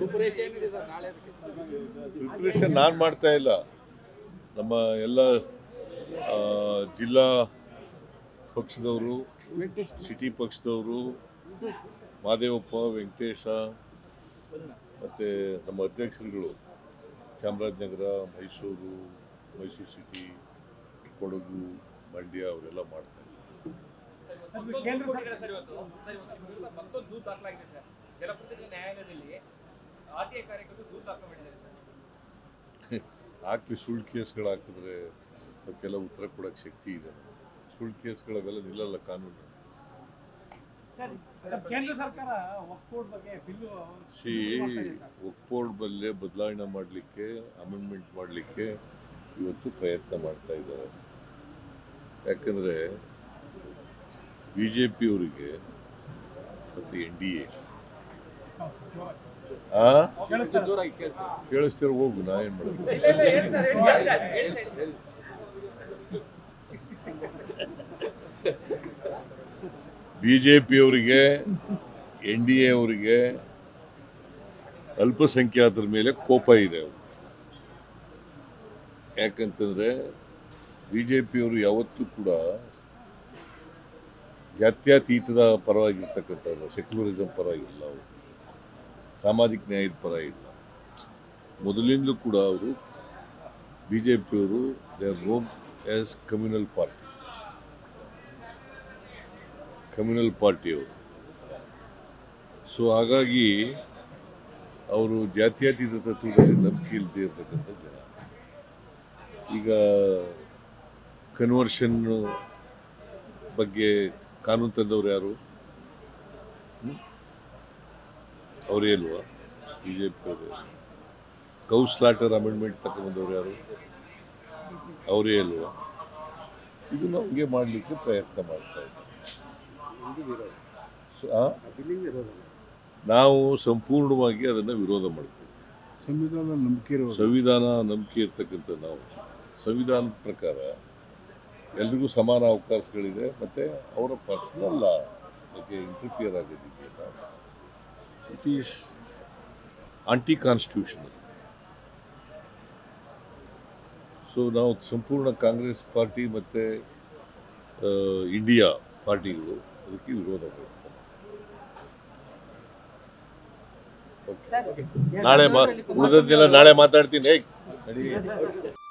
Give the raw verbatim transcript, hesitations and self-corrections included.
Preparation ನಾನು ಮಾಡ್ತಾ ಇಲ್ಲ. ನಮ್ಮ ಎಲ್ಲ ಜಿಲ್ಲಾ ಪಕ್ಷದವರು, ಸಿಟಿ ಪಕ್ಷದವರು, ಮಾದೇವಪ್ಪ, ವೆಂಕಟೇಶ ಮತ್ತು ನಮ್ಮ ಅಧ್ಯಕ್ಷರುಗಳು ಚಾಮರಾಜನಗರ, ಮೈಸೂರು, ಮೈಸೂರು ಸಿಟಿ, ಕೊಡಗು, ಮಂಡ್ಯ ಅವರೆಲ್ಲ ಮಾಡ್ತಾ ಹಾಕಿ ಸುಳ್ಳು ಕೇಸ್ಗಳು ಹಾಕಿದ್ರೆ ಅವಕ್ಕೆಲ್ಲ ಉತ್ತರ ಕೊಡೋಕ್ಕೆ ಶಕ್ತಿ ಇದೆ. ಸುಳ್ಳು ಕೇಸ್ಗಳವೆಲ್ಲ ನಿಲ್ಲಲ್ಲ ಕಾನೂನು. ಸಿ ಒಕ್ಬೋರ್ಡ್ ಬಲ್ಲೆ ಬದಲಾವಣೆ ಮಾಡಲಿಕ್ಕೆ, ಅಮೆಂಡ್ಮೆಂಟ್ ಮಾಡಲಿಕ್ಕೆ ಇವತ್ತು ಪ್ರಯತ್ನ ಮಾಡ್ತಾ ಇದ್ದಾರೆ. ಯಾಕಂದರೆ ಬಿ ಜೆ ಪಿಯವರಿಗೆ ಮತ್ತು ಎನ್ ಡಿ ಎ ಕೇಳಿಸ್ತಿರ ಹೋಗು, ನಾ ಏನು ಮಾಡೋದು. ಬಿ ಜೆ ಪಿಯವರಿಗೆ, ಎನ್ ಡಿ ಎ ಅವರಿಗೆ ಅಲ್ಪಸಂಖ್ಯಾತರ ಮೇಲೆ ಕೋಪ ಇದೆ. ಯಾಕಂತಂದರೆ ಬಿ ಜೆ ಪಿಯವರು ಯಾವತ್ತೂ ಕೂಡ ಜಾತ್ಯತೀತದ ಪರವಾಗಿರ್ತಕ್ಕಂಥದ್ದು, ಸೆಕ್ಯುಲರಿಸಮ್ ಪರವಾಗಿಲ್ಲ, ಅವರು ಸಾಮಾಜಿಕ ನ್ಯಾಯದ ಪರ ಇಲ್ಲ. ಮೊದಲಿಂದಲೂ ಕೂಡ ಅವರು ಬಿ ಜೆ ಪಿಯವರು they are known as communal party communal ಪಾರ್ಟಿಯವರು. ಸೊ ಹಾಗಾಗಿ ಅವರು ಜಾತ್ಯತೀತ ತತ್ವದಲ್ಲಿ ನಂಬಿಕೆ ಇಲ್ಲದೆ ಇರ್ತಕ್ಕಂಥ ಜನ. ಈಗ ಕನ್ವರ್ಷನ್ ಬಗ್ಗೆ ಕಾನೂನು ತಂದವರು ಯಾರು? ಅವರೇ ಅಲ್ವಾ ಬಿ ಜೆ ಪಿ ಅವರು? ಕೌ ಸ್ಲಾಟರ್ ಅಮೆಂಡ್ಮೆಂಟ್ ತಗೊಂಡ್ಬಂದವರು ಯಾರು? ಅವರೇ ಅಲ್ವಾ? ಇದನ್ನು ಹಂಗೆ ಮಾಡಲಿಕ್ಕೆ ಪ್ರಯತ್ನ ಮಾಡ್ತಾ ಇದ್ದಾರೆ. ನಾವು ಸಂಪೂರ್ಣವಾಗಿ ಅದನ್ನು ವಿರೋಧ ಮಾಡ್ತೀವಿ. ಸಂವಿಧಾನ ನಂಬಿಕೆ ಸಂವಿಧಾನ ನಂಬಿಕೆ ಇರ್ತಕ್ಕಂಥ ನಾವು ಸಂವಿಧಾನದ ಪ್ರಕಾರ ಎಲ್ರಿಗೂ ಸಮಾನ ಅವಕಾಶಗಳಿದೆ. ಮತ್ತು ಅವರ ಪರ್ಸನಲ್ ಲಾ ಬಗ್ಗೆ ಇಂಟರ್ಫಿಯರ್ ಆಗೋದಿದೆಯಲ್ಲ, it is anti constitutional. So ನಾವು ಸಂಪೂರ್ಣ ಕಾಂಗ್ರೆಸ್ ಪಾರ್ಟಿ ಮತ್ತು ಇಂಡಿಯಾ ಪಾರ್ಟಿಗಳು ಅದಕ್ಕೆ ವಿರೋಧ ಮಾಡ್ತಾರೆ. ನಾಳೆ ಮಾ ಉಳಿದದ್ನೆಲ್ಲ ನಾಳೆ ಮಾತಾಡ್ತೀನಿ.